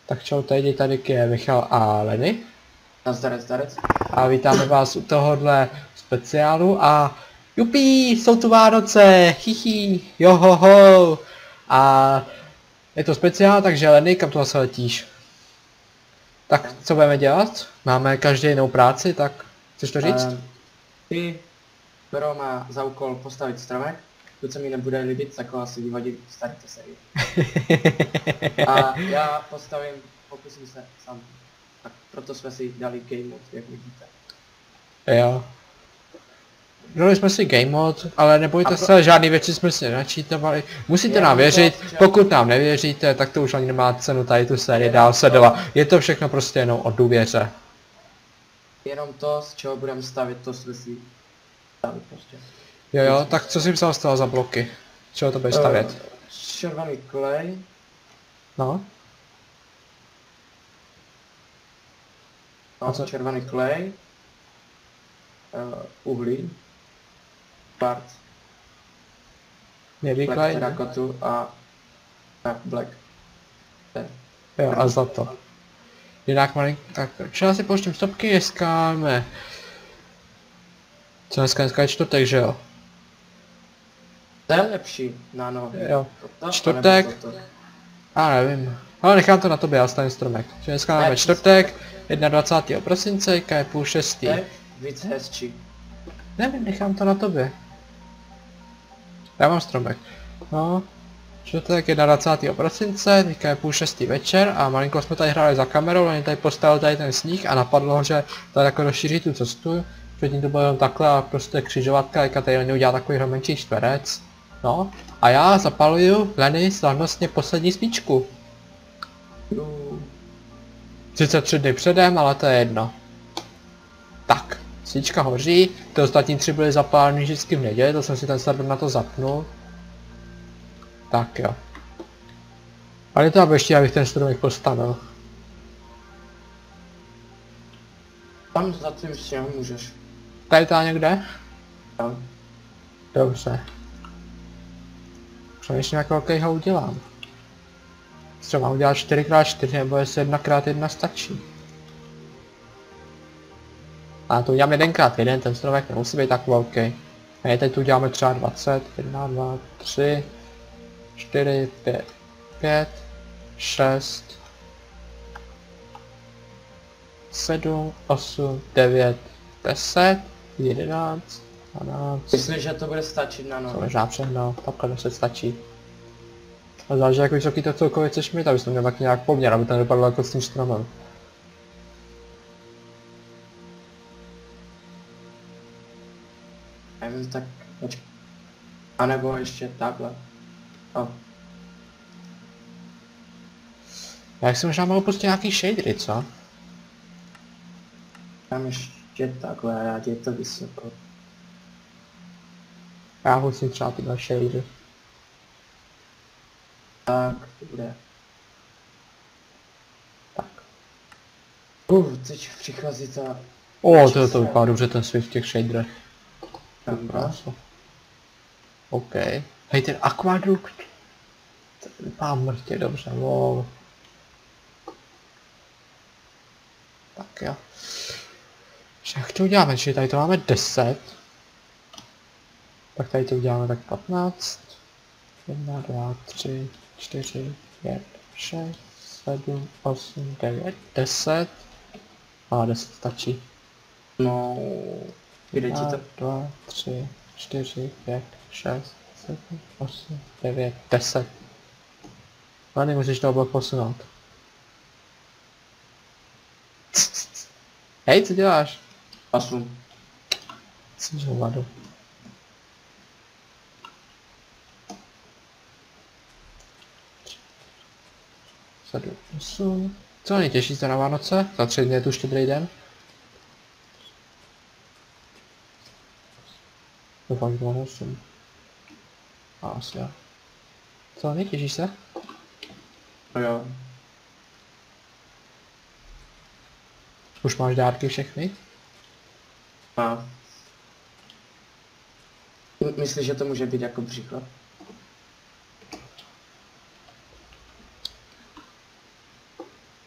Tak čau, tady je Michal a Lenny. Zdarec. A vítáme vás u tohohle speciálu a jupí, jsou tu Vánoce, hihi, johoho. A je to speciál, takže Lenny, kam tu zase letíš? Tak co budeme dělat? Máme každý jinou práci, tak chceš to říct? Ty, Bro má za úkol postavit stromek, to co mi nebude líbit, tak ho asi vyhodit z této série. A já pokusím se sám. Tak proto jsme si dali game mode, jak vidíte. Jo. Dali jsme si game mode, ale nebojte se, žádný věci jsme si nenačítovali. Musíte nám věřit, pokud nám nevěříte, tak to už ani nemá cenu tady tu sérii dál sledovat. Je to všechno prostě jenom o důvěře. Jenom to, z čeho budeme stavit, to jsme si stavit prostě. Jo, tak co jsi vzal z toho za bloky? Čeho to budeš stavět? Červený klej. No? Červený klej. Uhlí. Quartz. Hnědý Black klej? terrakotu a black. Jo, a zlato. Jinak malinko, tak já si pouštím stopky, dneska máme... Co dneska je čtvrtek, že jo? To je lepší na nohy. Jo. Toto, Čtvrtek. Já nevím. Ale nechám to na tobě, já stavím stromek. Že dneska máme čtvrtek, 21. prosince, je 5:30. Tak, víc hezčí. Nevím, nechám to na tobě. Já mám stromek. No. Čtvrtek 21. prosince, teďka je 5:30 večer a malinko jsme tady hráli za kamerou, oni tady postavil tady ten sníh a napadlo ho, že tady jako rozšíří tu cestu. Předtím to bylo jenom takhle a prostě křižovatka, teďka tady Lenny udělá takový menší čtverec. No. A já zapaluju Lenny slavnostně poslední svíčku. 33 dny předem, ale to je jedno. Tak, svíčka hoří, ty ostatní 3 byly zapáleny vždycky v neděli, to jsem si ten server na to zapnul. Tak jo. Ale to aby ještě, abych ten stromek postavil. Tam za tím stěhem můžeš. Tady to někde? Jo. Dobře. Přemýšlím, jak velkýho udělám. Co mám udělat 4x4 nebo jestli 1x1 stačí. A to udělám 1x1, ten stromek nemusí být tak velký. A teď tu uděláme třeba 20, 1, 2, 3, 4, 5, 6, 7, 8, 9, 10, 11, 12. Myslím, že to bude stačit na To nohy. možná všechno, takhle 10 stačí. A záleží, jak vysoký to celkově chceš mít, abys to měl tak nějak poměr, aby to nedopadlo jako s tím stromem. Nevím, tak počkej. A nebo ještě takhle. Oh. Já si možná mohl pustit nějaký shadery, co? Tam ještě takhle, rád je to vysoko. Já musím třeba tyhle shadery. Tak, to bude. Tak. Teď přichází ta... To vypadá dobře ten svět v těch shaderech. Krása. OK. Hej, ten akvadukt. To vypadá mrtě dobře, wow. Tak jo. Jak to uděláme, že tady to máme 10. Tak tady to uděláme tak 15. 1, 2, 3, 4, 5, 6, 7, 8, 9, 10. A 10 stačí. No... Jde ti 1, to? 2, 3, 4, 5, 6, 7, 8, 9, 10. Leny, musíš to blok posunout. Hej, co děláš? 8. Jsem z hovadu. Sedm, 8. Co není těžší se na Vánoce? Za 3 dny je tu štědrý den. Doufám, že to mám 8. A asi jo. Co, netěžíš se? No jo. Už máš dárky všechny? A. Myslíš, že to může být jako příklad?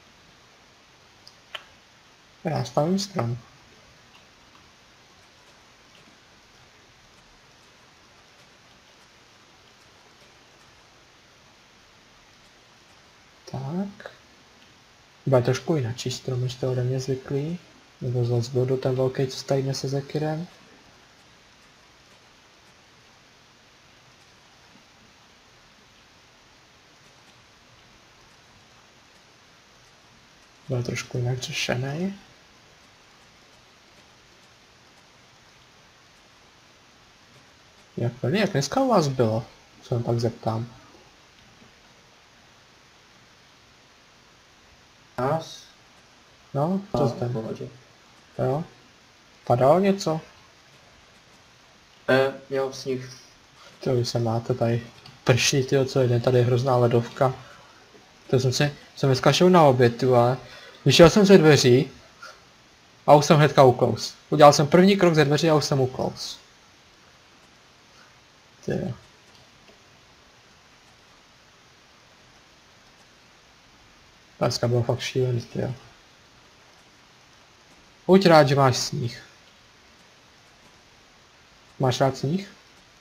Já stavím strom. Tak. Bude trošku jináčí strom, než to ode mě zvyklý. Nebo zase budu ten velký, co tady nese za Kirem. Byl trošku jinak řešený. Jak plný, jak dneska u vás bylo? Se jen pak zeptám. Nás? No, co jste? v pohodě. Jo? Padalo něco? Jo, sníh. To vy se máte tady prší, tyjo, co jde, tady je hrozná ledovka. To jsem dneska šel na oběd, tu, ale vyšel jsem ze dveří a už jsem hnedka uklous. Udělal jsem první krok ze dveří a už jsem uklous. Tyjo. Dneska bylo fakt šílený, tyjo. Buď rád, že máš sníh. Máš rád sníh?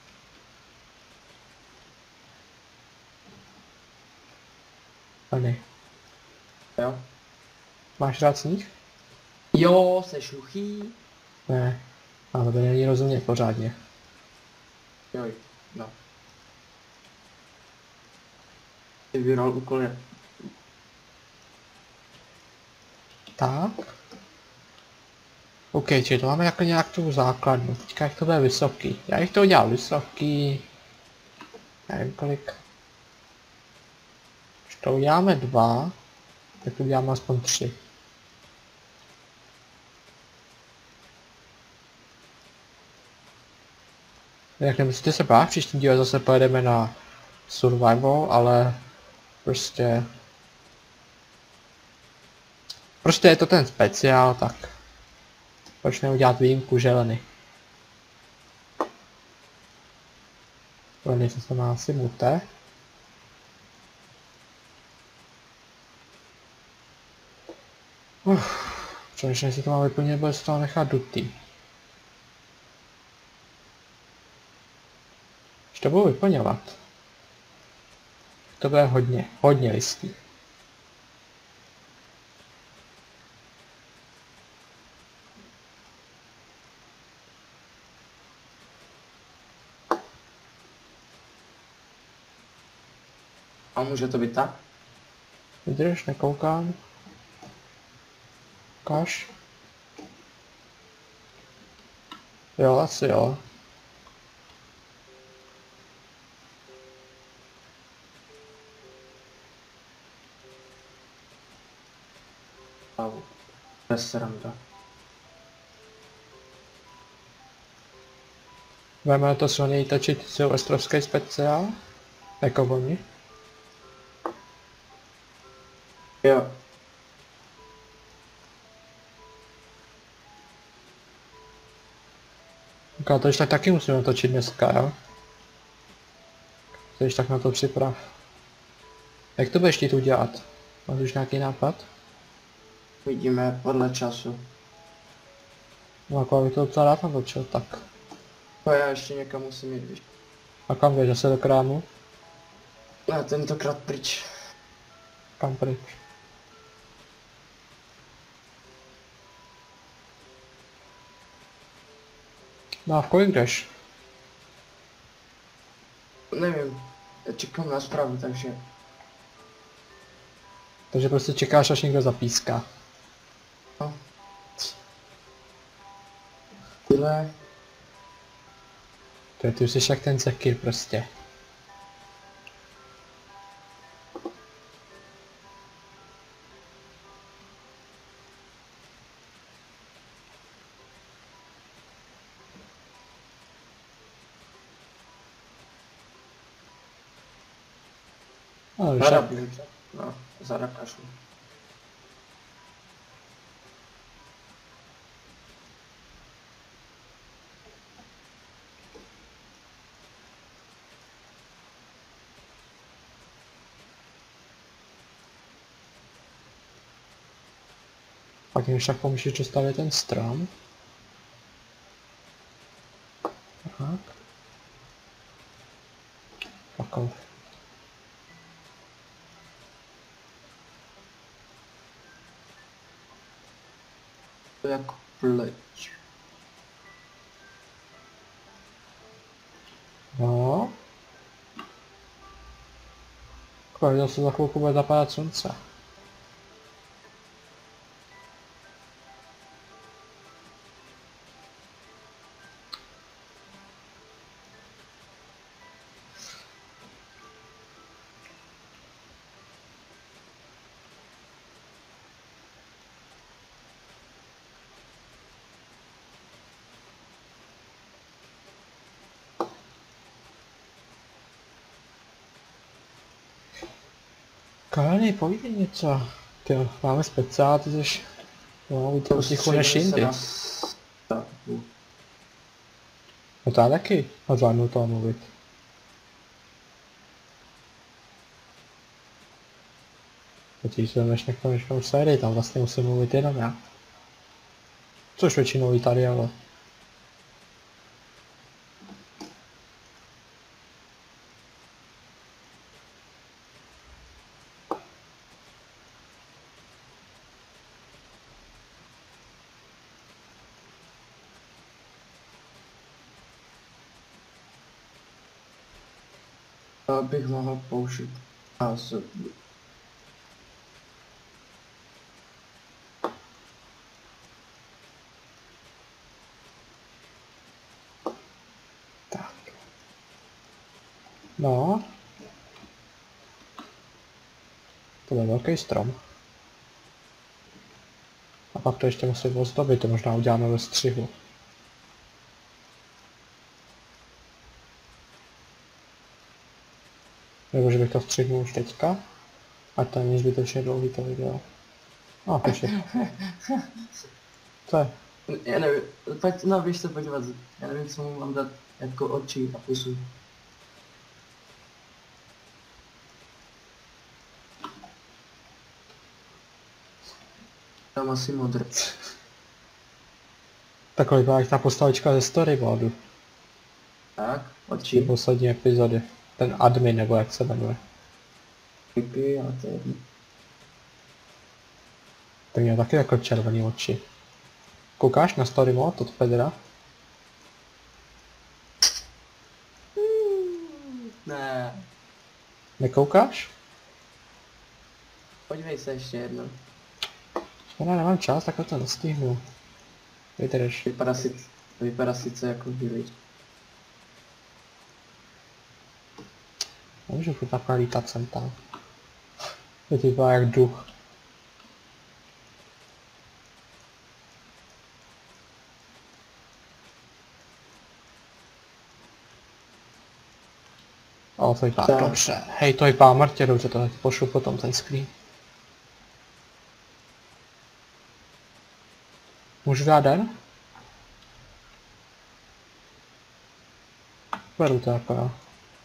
Ani. Jo. Máš rád sníh? Jo, seš hluchý. Ne. Ale to není rozumět pořádně. Jo, no. Ty vybral úkol je. Tak. OK, čiže to máme jako nějak tu základnu. Teďka jak to bude vysoký. Já bych to udělal vysoký. Nevím kolik. Když to uděláme 2, tak to uděláme aspoň 3. Jak nemusíte se bát, příští díle zase pojedeme na survival, ale prostě je to ten speciál, tak proč neudělat výjimku, že Leny? Leny se má asi mute. Konečně si to mám vyplnit, bude se toho nechat dutý. Když to budu vyplňovat, to bude hodně listí. A může to být tak? Vydrž, nekoukám. Ukáž. Jo, asi jo. Au. Bez sranda. Budeme to silněji točit silvestrovský speciál? Jako oni? Jo. To když tak taky musíme točit dneska, jo? Když tak na to připrav. Jak to budeš chtít udělat? Máš už nějaký nápad? Vidíme podle času. No jako abych to docela rád natočil, tak. To já ještě někam musím jít, víš. A kam jdeš, zase do krámu? Ne, tentokrát pryč. Kam pryč? No a v kolik jdeš? Nevím. Já čekám na zprávu, takže... Takže prostě čekáš, až někdo zapíská. No. Tyhle... Ty už jsi jak ten Zekir prostě. No, už Zada tak. budu. No, zada kašlu. Pak jim však pomůžeš dostavit ten strom. Tak. Takov. To jako pleť. No. Kolik zase za chvilku bude zapadat slunce. Kalny, povídej něco. Ty máme speciál, ty jsi víc potichu než jindy. No to já taky zvládnu toho mluvit. Totiž jsem než nekonečnou sérii, tam vlastně musím mluvit jenom já. Což většinou i tady, ale... Bych mohl použít zásobu. Tak. No. To je velký strom. A pak to ještě musím ozdobit, to možná uděláme ve střihu. Nebo že bych to střihnul už teďka. A to není zbytečně dlouhý to video. A počkej. Co je? Já nevím, pojď, no běž se podívat, já nevím, co mu mám dát jako oči a pusu. Tam asi modrý. Takový byla jak ta postavička ze storyboardu. Tak, Ty oči. poslední epizody. Ten admin, nebo jak se jmenuje. Pipy, ale to je jedno. Ten měl taky jako červený oči. Koukáš na story mode od Pedra? Ne, Nekoukáš? podívej se ještě jednou. Já nemám čas, tak to nestihnu. Vydrž. Vypadá sice jako village. Nemůžu furt takhle lítat sem tam. To ty byla jak duch. O, to vypadá Tak. dobře. Hej, to vypadá mrtě dobře, to ti pošlu potom ten screen. Můžu dát den? Beru to jako jo.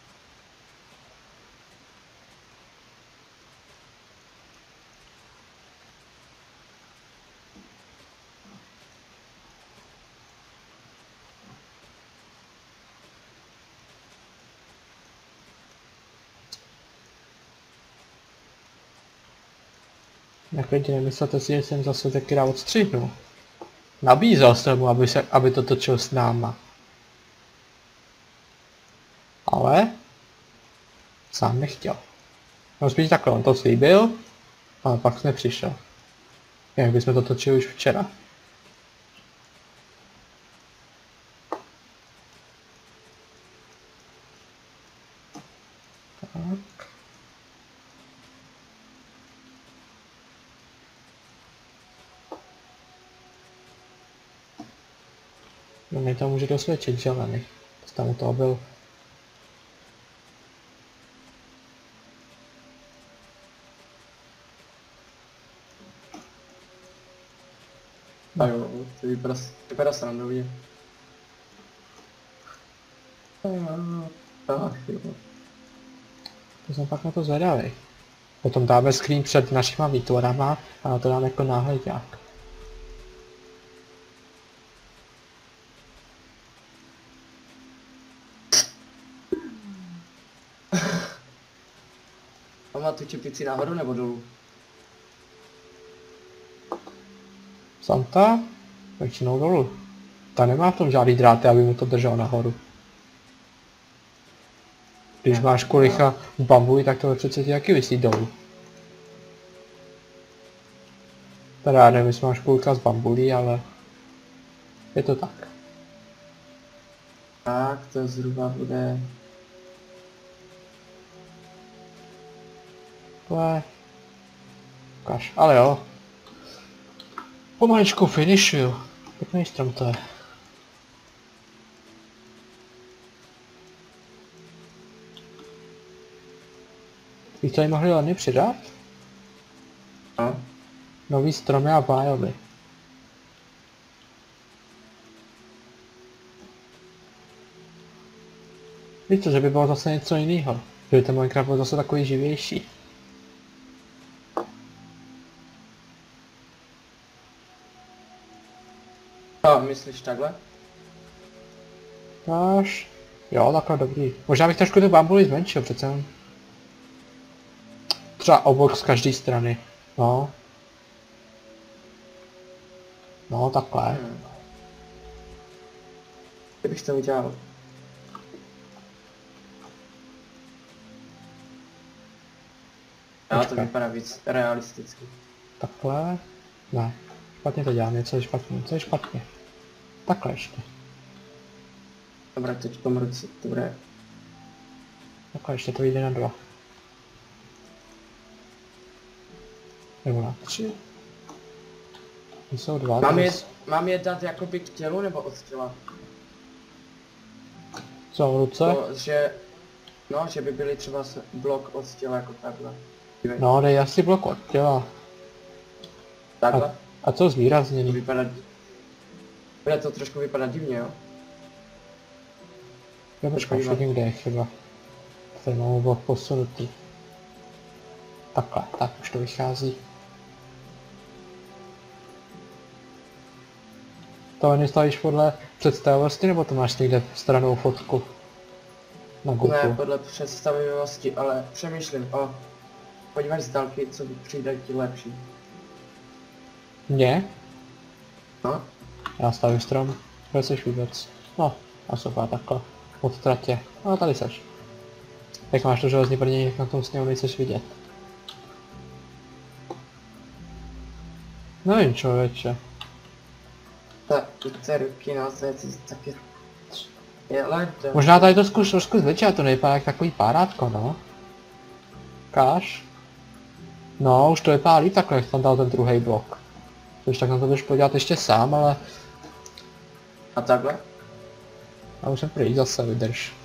Jak lidi nemyslete si, že jsem zase taky rád odstřihnul. Nabízel jsem mu, aby to točil s náma. Ale sám nechtěl. No spíš takhle, on to slíbil, ale pak nepřišel. Jak bychom to točili už včera. Tak. No mě to může dosvědčit zelený. Tam u toho byl. A jo, to vypadá srandovně. Ach jo. To jsem pak na to zvedavý. Potom dáme screen před našima výtvorama a na to dáme jako náhledňák. dávat tu čepici nahoru nebo dolů? Santa? Většinou dolů. Ta nemá v tom žádný dráty, aby mu to držel nahoru. Když máš kulicha v bambuji, tak to přece ti taky visí dolů. Teda já nevím, jestli máš kulka z bambulí, ale je to tak. Tak, to zhruba bude... Ukáž, ale jo. Pomaličku finishuju. Pěkný strom to je. Bych tady mohli Leny přidat? No. Nový stromy a biomy. Víš co, že by bylo zase něco jiného. Že by ten Minecraft byl zase takový živější. No, myslíš takhle? Máš? Jo, takhle dobrý. Možná bych trošku tu bambuli zmenšil přece jen. Třeba obok z každé strany. No. No, takhle. Kdybych to udělal. Ale to vypadá víc realisticky. Takhle. Ne. Špatně to dělám, něco je špatně, co je špatně. Takhle ještě. Dobré, teď pomruci, dobré. Takhle ještě to vyjde na 2. Nebo na 3. Jsou 2. Mám je dát jakoby k tělu nebo od těla? Co, v ruce? To, že... No, že by byly třeba blok od těla jako takhle. Dívej. No, dej asi blok od těla. Takhle? A co zvýrazněný? Vypadá... Bude to trošku vypadat divně, jo? Já počkám, už vidím, kde je chyba. Tady mám blok posunutý. Takhle, tak už to vychází. To nestavíš podle představivosti, nebo to máš někde stranou fotku? Na Google. Ne, podle představivosti, ale přemýšlím, podíváš z dálky, co by přijde ti lepší. Mně? No? Já stavím strom. Kde seš vůbec? No, a super, takhle. Od tratě. No, tady seš. Jak máš to železný brnění, jak na tom sněhu nejseš vidět. Nevím, člověče. Tak, ty ruky, no, to je taky... Je ledem. Možná tady to zkus zvětšit, ale to nevypadá jak takový párátko, no. Káš? No, už to vypadá líp takhle, jak tam dal ten druhý blok. Když tak na to budeš podívat ještě sám, ale... A takhle? Já už jsem prý zase, vydrž.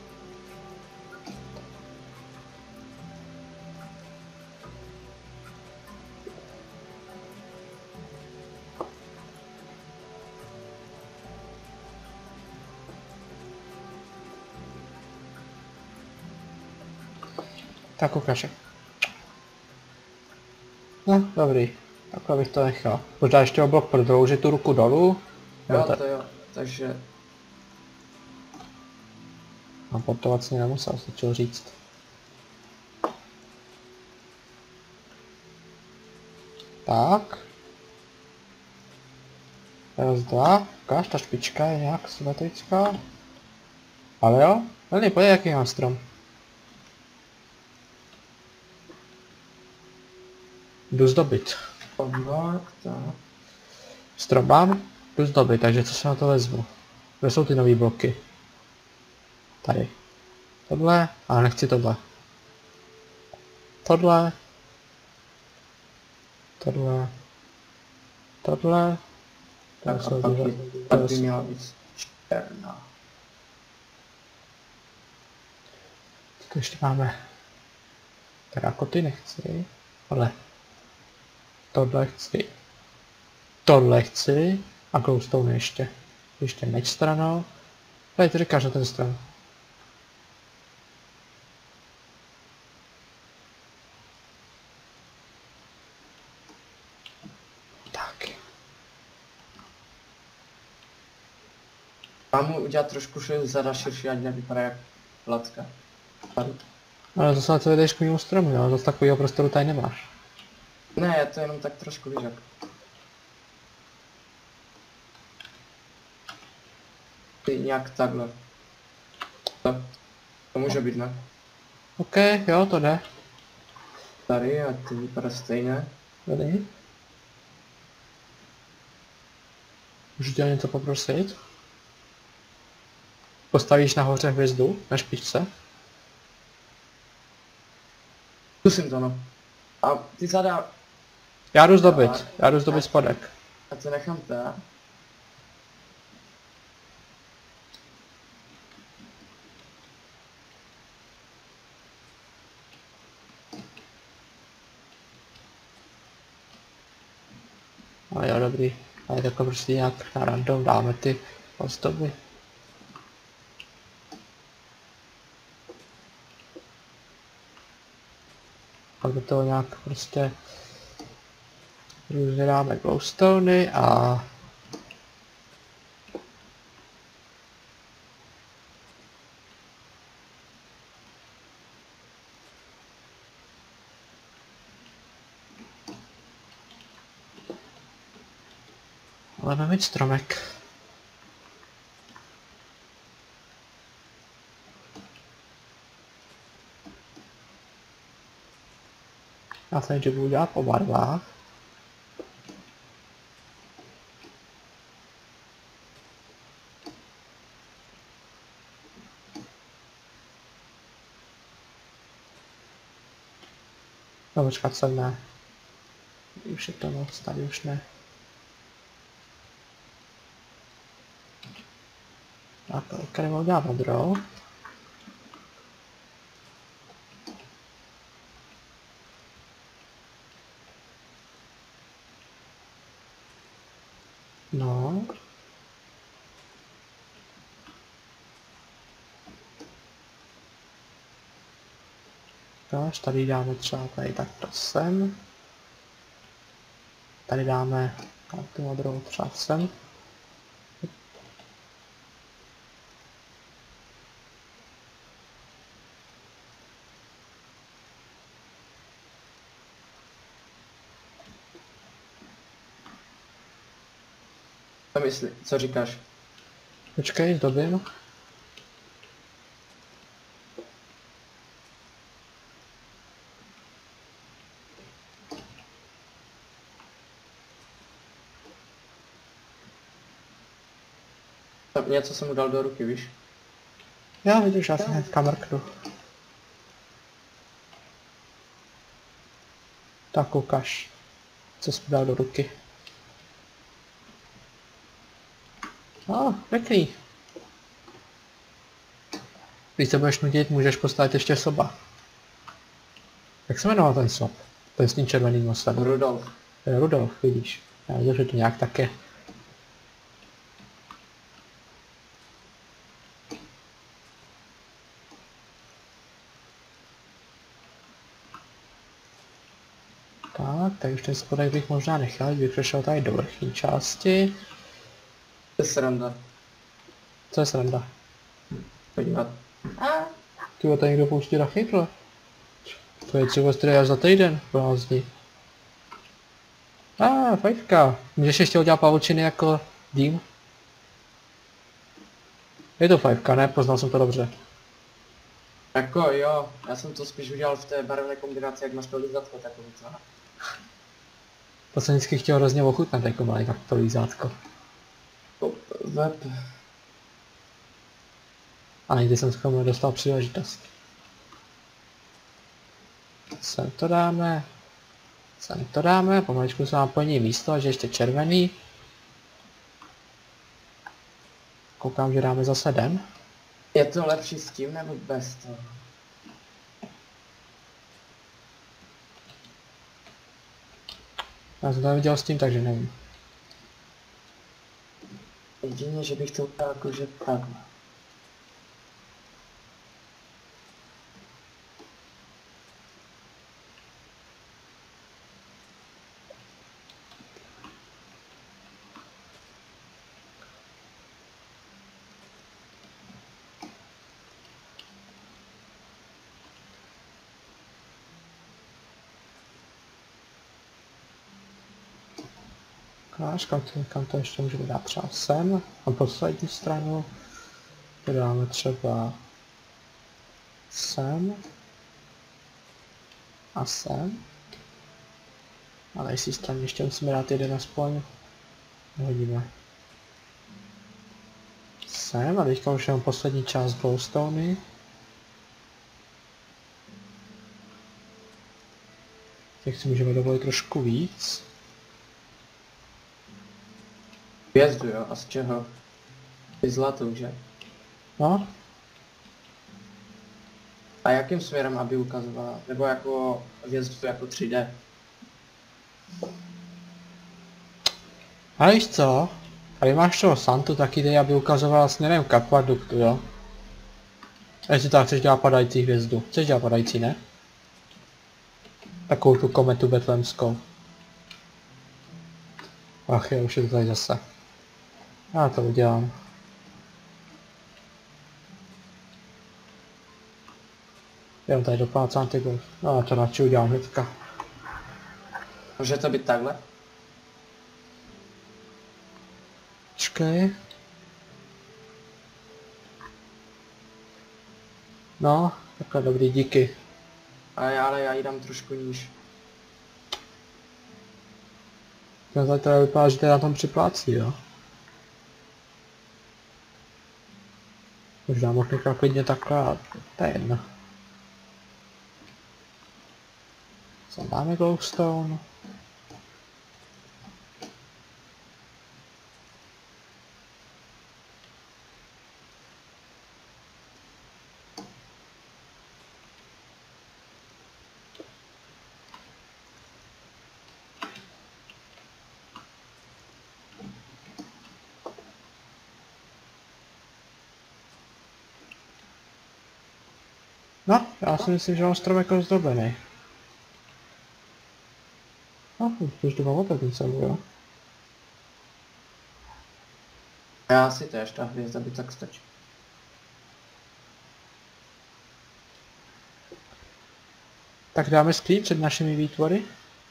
Tak ukáže. No, dobrý. Takhle bych to nechal. Možná ještě o blok prodloužit tu ruku dolů. Jo, to jo, takže... A portovat si nemusel, stačil říct. Tak. Raz, dva. Ukáž, ta špička je nějak symetrická. Ale jo, Leny, pojď, jaký mám strom. Jdu zdobit. Tak. Strom mám, jdu zdobit, takže co se na to vezmu? Kde jsou ty nový bloky? Tady. Tohle, ale nechci tohle. Tohle. Tohle. Tohle. Tak a pak by měla být černá. To ještě máme. Terakoty nechci, ale tohle chci. Tohle chci a glowstone ještě. Ještě meč stranou. Tady to říkáš na ten stran. Tak. Mám mu udělat trošku zada širší, ať nevypadá jak lacka. Tady. Ale zase to jdeš k mému stromu, jo? Zase takového prostoru tady nemáš. Ne, je to jenom tak trošku víš jak. Ty nějak takhle. To může být, ne? OK, jo, to jde. Tady a ty vypadá stejné. Tady. Můžu tě o něco poprosit? Postavíš nahoře hvězdu na špičce? Zkusím to, no. A ty zadá... Já jdu zdobit spodek. A to nechám tak. Ale jo, dobrý. Ale jako prostě nějak na random dáme ty ozdoby. Pak do toho nějak prostě různě dáme glowstony a budeme mít stromek. Já se nejdřív budu dělat po barvách. No počkat, sem ne. Už je to moc, tady už ne. Tak, tady mohu dělat modrou. No. Až tady dáme třeba tady takto sem. Tady dáme tu modrou třeba sem. Co myslí, co říkáš? Počkej, zdobím. Něco jsem mu dal do ruky, víš? Já vidíš, já se hnedka mrknu. Tak ukaž, co jsi mi dal do ruky. Pěkný. Když se budeš nudit, můžeš postavit ještě soba. Jak se jmenoval ten sob? Ten s tím červeným nosem. Rudolf. Rudolf, vidíš. Já viděl, že to nějak tak je. Tak už ten spodek bych možná nechal, kdybych přešel tady do vrchní části. To je sranda. Co je sranda? Podívat. Ty tady někdo pouští rachytle. To je třeba strý až za týden, prázdní. Fajfka. Můžeš ještě udělat pavučiny jako dým? Je to fajfka, ne? Poznal jsem to dobře. Jako jo, já jsem to spíš udělal v té barevné kombinaci, jak máš to lízatko takový, co? To jsem vždycky chtěl hrozně ochutnat jako malý tak to lízátko. Web. A nikdy jsem s tomu nedostal příležitost. Sem to dáme, pomaličku se nám plní místo, až je ještě červený. Koukám, že dáme zase den. Je to lepší s tím nebo bez toho? Já jsem to neviděl s tím, takže nevím. Jedině, že bych to udělal jakože takhle. Ukáž, kam to ještě můžeme dát třeba sem, na poslední stranu. To dáme třeba sem a sem. A na jistý straně ještě musíme dát jeden aspoň. Hodíme sem a teďka už jenom poslední část glowstony. Těch si můžeme dovolit trošku víc. Hvězdu, jo? A z čeho? Ty zlatou, že? No, A jakým směrem, aby ukazovala? Nebo jako hvězdu jako 3D? a víš co? Tady máš toho Santu, taky dej, aby ukazovala směrem k akvaduktu, jo? Jestli tak chceš dělat padající hvězdu. Chceš dělat padající, ne? Takovou tu kometu betlemskou. Ach jo, už je to tady zase. Já to udělám. Jenom tady doplácám ty gol. No, to radši udělám hnedka. Může to být takhle? Počkej. No, takhle dobrý, díky. Ale já jí dám trošku níž. To tady teda vypadá, že to na tom připlácí, jo? Možná mohl nechat klidně takhle, to je jedno. Co dáme glowstone? No, já si myslím, že mám stromek ozdobený. No, už to mám opět sebou, jo. Já si též, ta hvězda by tak stačí. Tak dáme screen před našimi výtvory.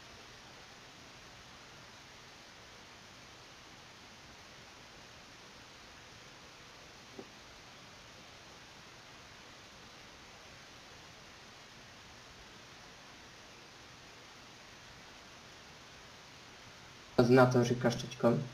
Na to říkáš teďkon.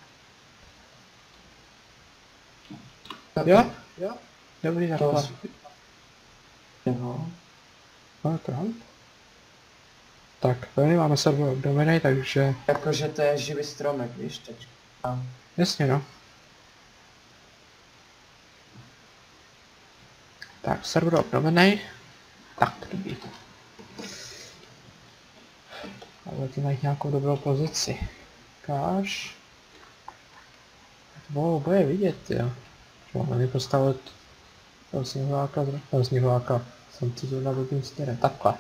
Jo? Jo? Dobrý, To takhle. jo. No, to. Tak, tady máme server obnovený, takže... Jakože to je živý stromek, víš teď. A Jasně, no. Tak, server obnovený. Tak, dobrý. Ale ty mají nějakou dobrou pozici. Káš. Bude vidět, jo. Máme mi postavit toho sněhuláka, jsem to zrovna blbým směrem, takhle.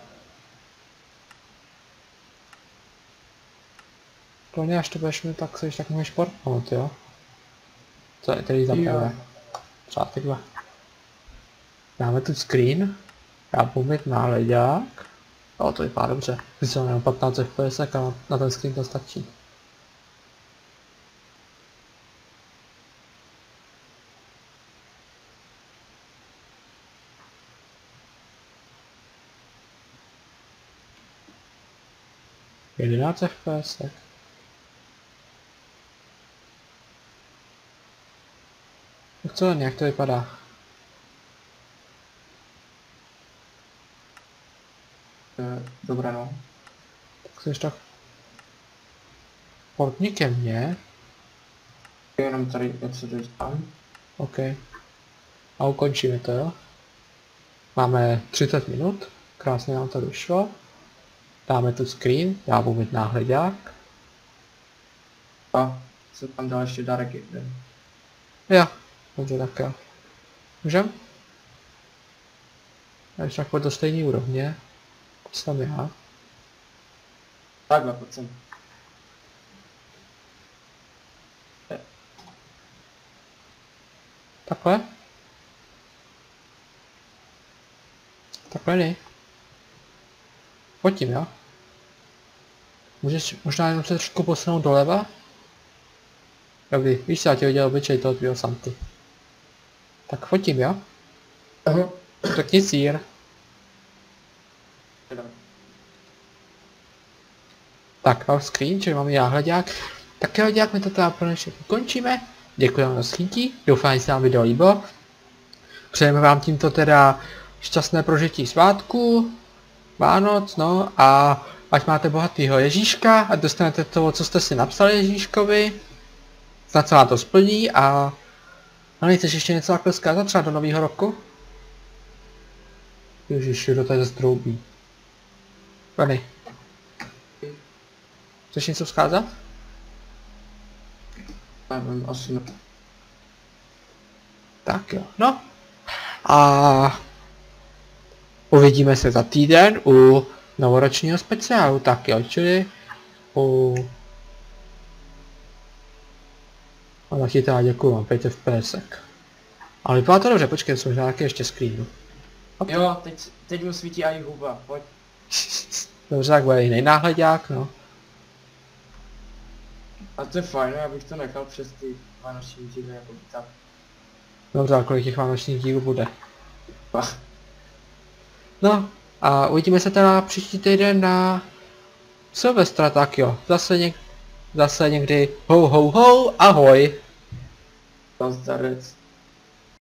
Klidně až to budeš mít, tak se tak můžeš portnout, jo. Co je tady za prvé? Třeba takhle. Dáme tu screen. Já budu mít náhledák. Jo, to vypadá dobře. Když jsem jenom 15 FPS a na ten screen to stačí. Jedenáct FPS. Tak co, jak to vypadá? dobré, no. Tak jsi tak... Portni ke mně. Jenom tady něco dostám. OK. A ukončíme to, jo? Máme 30 minut. Krásně nám to vyšlo. Dáme tu screen, já budu mít náhledák. A co tam dal ještě dárek jeden. Jo, dobře, tak jo. Můžem? Já ještě tak do stejné úrovně. Co jsem já? Takhle, pojď sem. Takhle? Takhle ne. Pojď tím, jo? Můžeš možná jenom se trošku posunout doleva? Dobrý, víš co, já ti udělal obličej toho tvýho Santy. Tak fotím, jo? Aha. Řekni sír. Tak, off screen, čili máme náhledák. Tak jo, děk, my to teda pro dnešek ukončíme. Děkujeme za schytí, doufám, že se vám video líbilo. Přejeme vám tímto teda šťastné prožití svátku, Vánoc, no a ať máte bohatýho Ježíška a dostanete toho, co jste si napsali Ježíškovi. Snad se vám to splní a chceš ještě něco takhle zkázat třeba do nového roku? Ježiši, kdo tady zase troubí. Vany. Chceš něco vzkázat? Nevím, asi ne. Tak jo, no. A uvidíme se za týden u novoročního speciálu, tak jo, čili u... A taky teda děkuju vám, 5 FPSek. Ale vypadá to dobře, počkej, jsem možná taky ještě screenu. Jo, teď mu svítí i huba, pojď. Dobře, tak bude jiný náhledák, no. A to je fajn, já bych to nechal přes ty vánoční díly jako tak. Dobře, a kolik těch vánočních dílů bude? No, a uvidíme se teda příští týden na Silvestra, tak jo. Zase někdy ho, ahoj. Pan starec.